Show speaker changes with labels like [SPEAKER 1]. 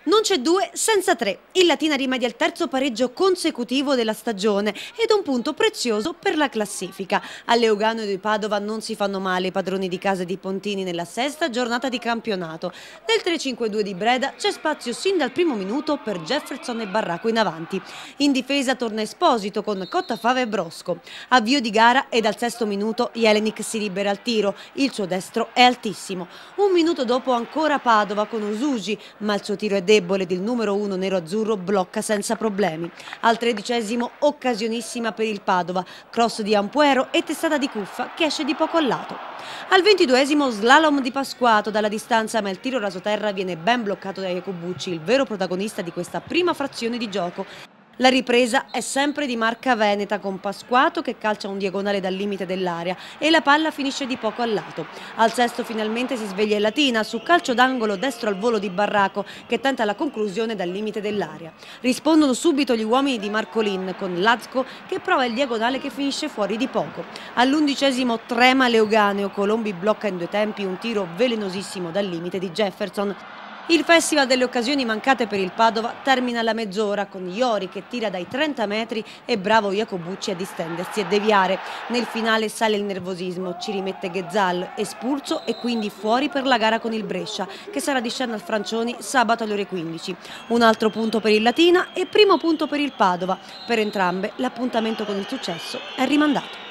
[SPEAKER 1] Non c'è due senza tre. Il Latina rimedia il terzo pareggio consecutivo della stagione ed un punto prezioso per la classifica. A Leogano e di Padova non si fanno male i padroni di casa di Pontini nella sesta giornata di campionato. Nel 3-5-2 di Breda c'è spazio sin dal primo minuto per Jefferson e Barraco in avanti. In difesa torna Esposito con Cottafava e Brosco. Avvio di gara e dal sesto minuto Jelinek si libera al tiro. Il suo destro è altissimo. Un minuto dopo ancora Padova con Usugi, ma il suo tiro è debole ed il numero 1 nero-azzurro blocca senza problemi. Al 13° occasionissima per il Padova, cross di Ampuero e testata di Cuffa che esce di poco al lato. Al 22° slalom di Pasquato dalla distanza, ma il tiro rasoterra viene ben bloccato da Iacobucci, il vero protagonista di questa prima frazione di gioco. La ripresa è sempre di marca veneta con Pasquato che calcia un diagonale dal limite dell'area e la palla finisce di poco al lato. Al sesto finalmente si sveglia il Latina su calcio d'angolo destro al volo di Barraco che tenta la conclusione dal limite dell'area. Rispondono subito gli uomini di Marcolin con Lazco che prova il diagonale che finisce fuori di poco. All'11° trema Leoganeo, Colombi blocca in due tempi un tiro velenosissimo dal limite di Jefferson. Il festival delle occasioni mancate per il Padova termina alla mezz'ora con Iori che tira dai 30 metri e bravo Iacobucci a distendersi e deviare. Nel finale sale il nervosismo, ci rimette Ghezzal, espulso e quindi fuori per la gara con il Brescia che sarà di scena al Francioni sabato alle ore 15. Un altro punto per il Latina e primo punto per il Padova. Per entrambe l'appuntamento con il successo è rimandato.